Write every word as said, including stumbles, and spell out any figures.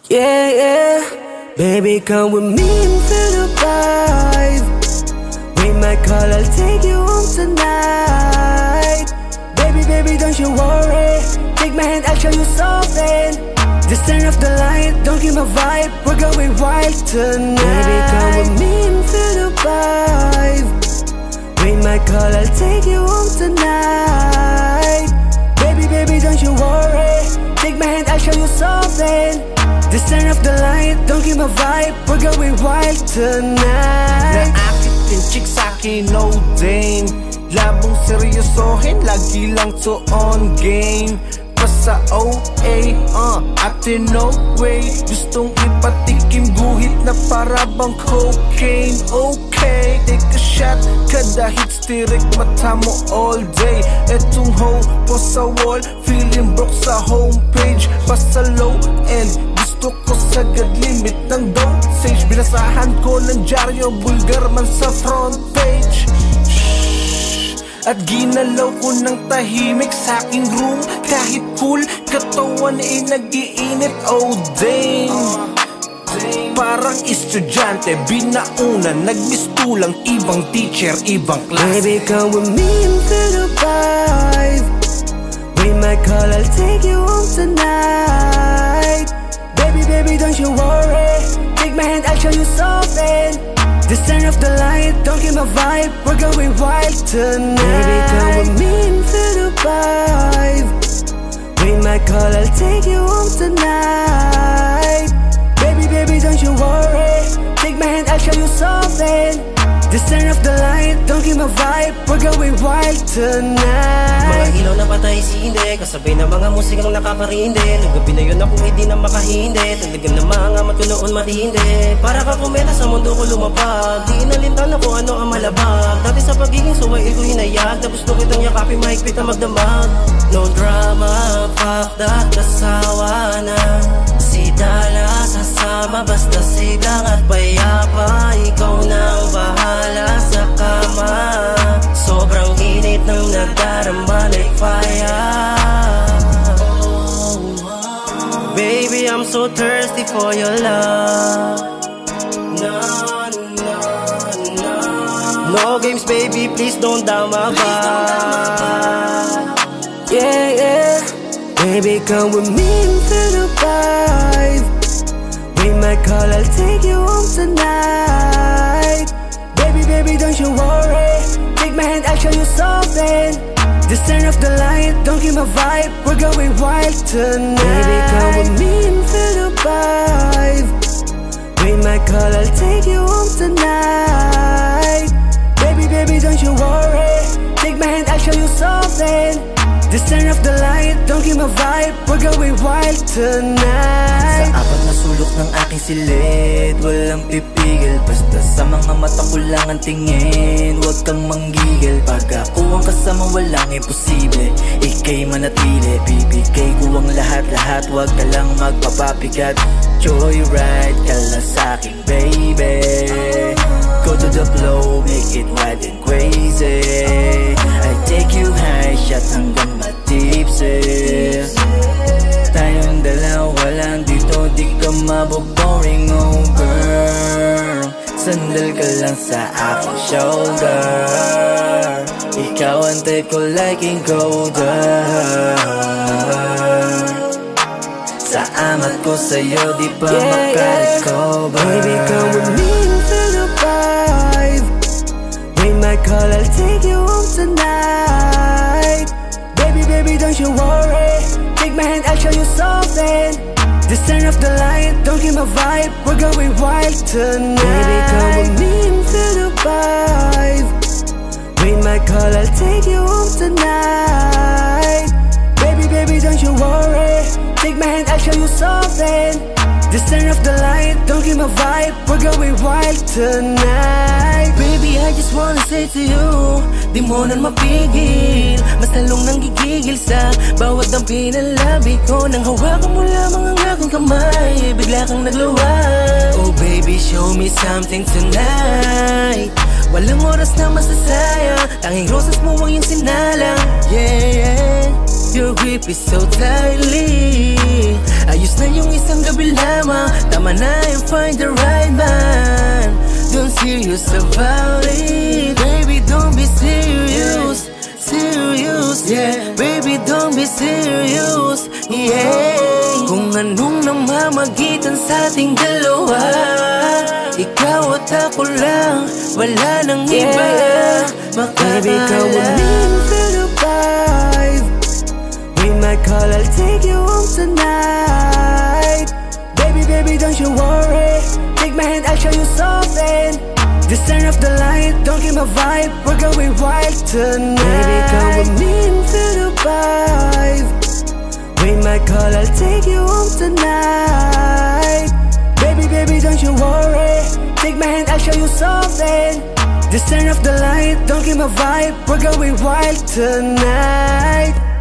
Yeah, yeah. Baby, come with me and feel the vibe. We might call, I'll take you home tonight. Baby, baby, don't you worry. Take my hand, I'll show you something. Just turn off the light, don't give my vibe. We're going wild tonight. Baby, come with me and feel the vibe. We might call, I'll take you home tonight. Baby, baby, don't you worry. Take my hand, I'll show you something. Just turn off the light, don't give my vibe. We're going wild tonight. Naakit yung chick sa'kin, no dame. Labong seryosohin, lagi lang to on game. Sa O A, uh, ate no way. Gustong ipatikim guhit na para bang cocaine. Okay, take a shot, kada hits tirik mata mo all day. Etong hoe po sa wall, feeling broke sa homepage. Pa sa low end, gusto ko sagad limit ng dosage. Binasahan ko ng dyaryo, bulgar man sa front page. At ginalaw ko ng tahimik sa aking room. Kahit cool, katawan ay nag-iinit. Oh dang, parang estudyante, binaunan, nagmistulang. Ibang teacher, ibang klase. Baby, come with me and feel the vibe. We might call, I'll take you home tonight. Baby, baby, don't you worry. Take my hand, I'll show you something. Just turn off the light, don't give my vibe. We're going wild tonight. Baby, come with me and feel the vibe. We might call, I'll take you home tonight. Baby, baby, don't you worry. Take my hand, I'll show you something. Just turn off the light, don't give my vibe. We're going wild tonight. Mga ilaw na patay sindi, kasabay na mga musikang nakakarindi. Nung gabi na yun ako hindi na makahindi. Talagang na mga mata noon matindi. Para ka kumeta sa mundo ko lumapag. Di inalintan na kung ano ang malabag. Dati sa pagiging suway ko hinayag. Na gusto kitang yakapin, mahigpit na magdamag. No drama, fuck that, nasawa na. Si Dala sasama, basta siglang at payapa. Ikaw nang bahala sa kama. Sobrang init ng nagdarama like fire. Baby, I'm so thirsty for your love. No, no, no. No games, baby, please don't down my vibe. Yeah, yeah. Baby, come with me and feel the vibe. We might call, I'll take you home tonight. Baby, baby, don't you worry. Take my hand, I'll show you something. Just turn off the light, don't give my vibe. We're going wild tonight. Baby, come with me and feel the vibe. We might call, I'll take you home tonight. Baby, baby, don't you worry. Take my hand, I'll show you something. Just turn off the light, don't give my vibe. We're going wild tonight. Sa apat na sulok ng aking silid, walang pipigil. Basta sa mga mata ko lang ang tingin. Huwag kang manggigil. Pag ako ang kasama, walang imposible. Ika'y manatili, bibigay ko ang lahat-lahat. Huwag ka lang magpapapigat. Joyride ka lang sa'kin, baby. Go to the flow, make it wild and crazy. I take you high, shot hanggang matipsy. Tayong dalawa lang dito, di ka maboboring, oh girl. Sandal ka lang sa aking shoulder. Ikaw ang type ko like encoder. Sa amat ko sa'yo, di pa yeah, makarecover. Yeah. Baby, come with me and feel the vibe. We might call, I'll take you home tonight. Baby, baby, don't you worry. Take my hand, I'll show you something. Just turn off the light, don't give my vibe. We're going wild tonight. Baby, come with me and feel the vibe. We might call, I'll take you home tonight. Baby, baby, don't you worry. Take my hand, I'll show you something. Just turn off the light, don't give my vibe. We're going wild tonight. Baby, I just wanna say to you, di mo na mapigil. Mas lalong nang gigigil sa bawat dampi ng labi ko. Nang hawakan mo lamang ang aking kamay, bigla kang nagluwa. Oh baby, show me something tonight. Walang oras na masasayang, tanging rosas mo ang iyong sinalang. Yeah, yeah. Your grip is so tightly. Ayos na yung isang gabi lamang. Tama na and find the right man. Don't serious about it. Baby, don't be serious. Serious, yeah. Baby, don't be serious, yeah. Kung anong namamagitan sa ating dalawa, ikaw at ako lang, wala nang iba na Baby, come with me makakaalam. and feel the vibe. We might call, I'll take you home tonight. Baby, baby, don't you worry. Take my hand, I'll show you something. Just turn off the light, don't give my vibe. We're going wild tonight. Baby, come with me and feel the vibe. We might call, I'll take you home tonight. Baby, baby, don't you worry. Take my hand, I'll show you something. Just turn off the light, don't give my vibe. We're going wild tonight.